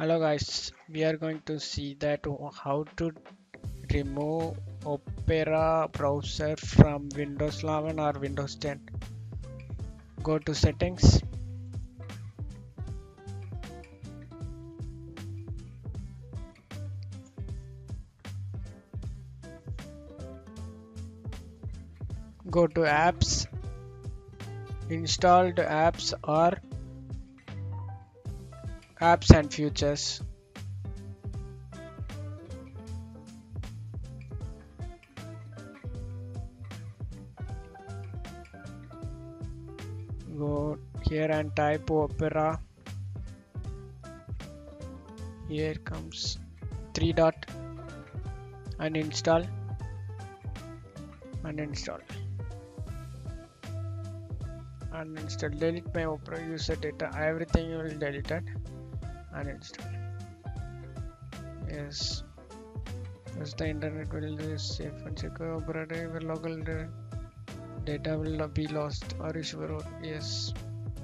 Hello guys, we are going to see that how to remove Opera browser from Windows 11 or Windows 10. Go to settings, go to apps, installed apps or apps and features. Go here and type Opera. Here comes three dot, uninstall, uninstall, uninstall. Delete my Opera user data. Everything you will delete it. Uninstall. Yes. Because the internet will be safe and secure. Opera your local data will not be lost. Are you sure? Yes.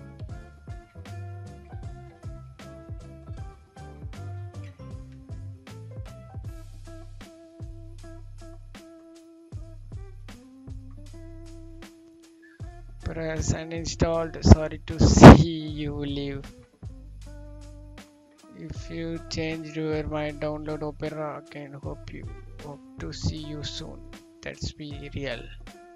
Press uninstalled. Sorry to see you leave. If you changed your mind, download Opera again. Hope to see you soon. That's be real.